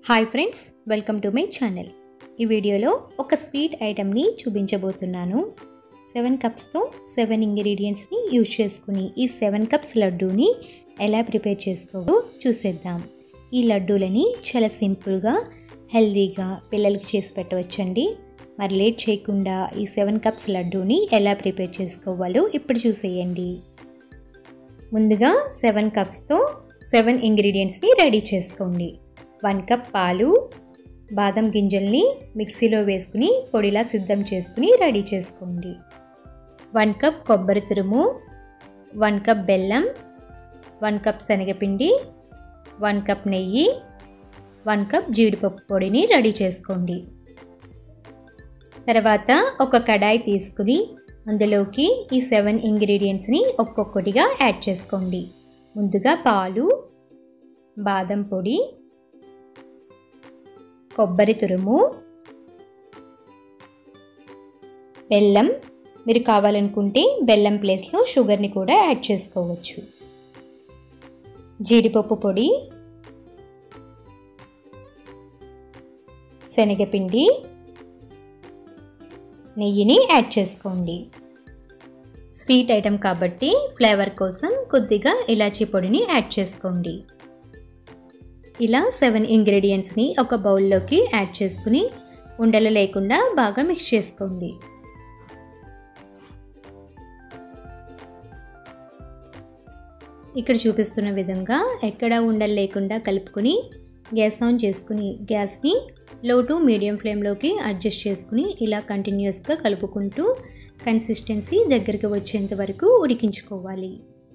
Hi friends, welcome to my channel. ఈ వీడియోలో ఒక స్వీట్ ఐటెంని చూపించబోతున్నాను. 7 కప్స్తో 7 ఇంగ్రీడియంట్స్ని యూజ్ చేసుకుని ఈ 7 కప్స్ లడ్డూని ఎలా ప్రిపేర్ చేసుకోవో చూసేద్దాం. ఈ లడ్డూలని చాలా సింపుల్గా హెల్దీగా పిల్లలకి చేసి పెట్టవచ్చండి. మరి లేట్ చేయకుండా ఈ 7 కప్స్ లడ్డూని ఎలా ప్రిపేర్ చేసుకోవాలో ఇప్పుడు చూసేయండి. ముందుగా 7 కప్స్తో 7 ఇంగ్రీడియంట్స్ని రెడీ చేసుకోండి. 1 కప్ పాలు, బాదం గింజల్ని మిక్సీలో వేసుకుని పొడిలా సిద్ధం చేసుకుని రెడీ చేసుకోండి. 1 కప్ కొబ్బరి తురుము, 1 కప్ బెల్లం, 1 కప్ శనగపిండి, 1 కప్ నెయ్యి, 1 కప్ జీడిపప్పు పొడిని రెడీ చేసుకోండి. తర్వాత ఒక కడాయి తీసుకుని అందులోకి ఈ 7 ఇంగ్రీడియంట్స్ని ఒక్కొక్కటిగా యాడ్ చేసుకోండి. ముందుగా పాలు, బాదం పొడి, కొబ్బరి తురుము, బెల్లం, మీరు కావాలనుకుంటే బెల్లం ప్లేస్లో షుగర్ని కూడా యాడ్ చేసుకోవచ్చు, జీడిపప్పు పొడి, శనగపిండి, నెయ్యిని యాడ్ చేసుకోండి. స్వీట్ ఐటెం కాబట్టి ఫ్లేవర్ కోసం కొద్దిగా ఇలాచీ పొడిని యాడ్ చేసుకోండి. ఇలా 7 ఇంగ్రీడియంట్స్ని ఒక బౌల్లోకి యాడ్ చేసుకుని ఉండలు లేకుండా బాగా మిక్స్ చేసుకోండి. ఇక్కడ చూపిస్తున్న విధంగా ఎక్కడ ఉండలు లేకుండా కలుపుకొని గ్యాస్ ఆన్ చేసుకుని గ్యాస్ని లో టు మీడియం ఫ్లేమ్లోకి అడ్జస్ట్ చేసుకుని ఇలా కంటిన్యూస్గా కలుపుకుంటూ కన్సిస్టెన్సీ దగ్గరికి వచ్చేంత వరకు ఉడికించుకోవాలి.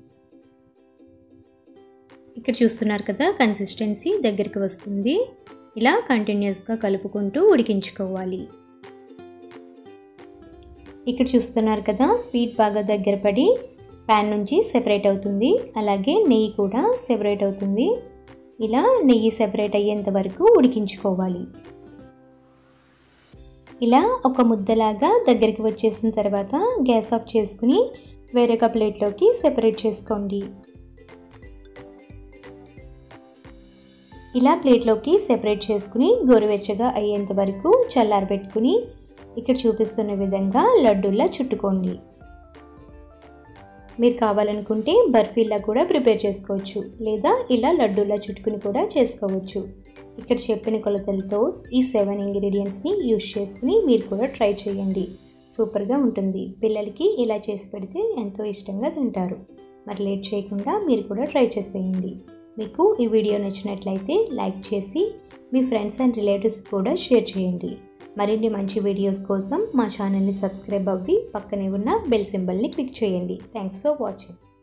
ఇక్కడ చూస్తున్నారు కదా, కన్సిస్టెన్సీ దగ్గరికి వస్తుంది. ఇలా కంటిన్యూస్గా కలుపుకుంటూ ఉడికించుకోవాలి. ఇక్కడ చూస్తున్నారు కదా, స్వీట్ బాగా దగ్గర పడి ప్యాన్ నుంచి సెపరేట్ అవుతుంది. అలాగే నెయ్యి కూడా సెపరేట్ అవుతుంది. ఇలా నెయ్యి సెపరేట్ అయ్యేంత వరకు ఉడికించుకోవాలి. ఇలా ఒక ముద్దలాగా దగ్గరికి వచ్చేసిన తర్వాత గ్యాస్ ఆఫ్ చేసుకుని వేరొక ప్లేట్లోకి సెపరేట్ చేసుకోండి. ఇలా ప్లేట్లోకి సెపరేట్ చేసుకుని గోరువెచ్చగా అయ్యేంత వరకు చల్లారబెట్టుకుని ఇక్కడ చూపిస్తున్న విధంగా లడ్డూలా చుట్టుకోండి. మీరు కావాలనుకుంటే బర్ఫీలా కూడా ప్రిపేర్ చేసుకోవచ్చు, లేదా ఇలా లడ్డూలా చుట్టుకుని కూడా చేసుకోవచ్చు. ఇక్కడ చెప్పిన కొలతలతో ఈ 7 ఇంగ్రీడియంట్స్ని యూజ్ చేసుకుని మీరు కూడా ట్రై చేయండి. సూపర్గా ఉంటుంది. పిల్లలకి ఇలా చేసి పెడితే ఎంతో ఇష్టంగా తింటారు. మరి లేట్ చేయకుండా మీరు కూడా ట్రై చేసేయండి. మీకు ఈ వీడియో నచ్చినట్లయితే లైక్ చేసి మీ ఫ్రెండ్స్ అండ్ రిలేటివ్స్ కూడా షేర్ చేయండి. మరిన్ని మంచి వీడియోస్ కోసం మా ఛానల్ని సబ్స్క్రైబ్ అవ్వి పక్కనే ఉన్న బెల్ సింబల్ని క్లిక్ చేయండి. Thanks for watching.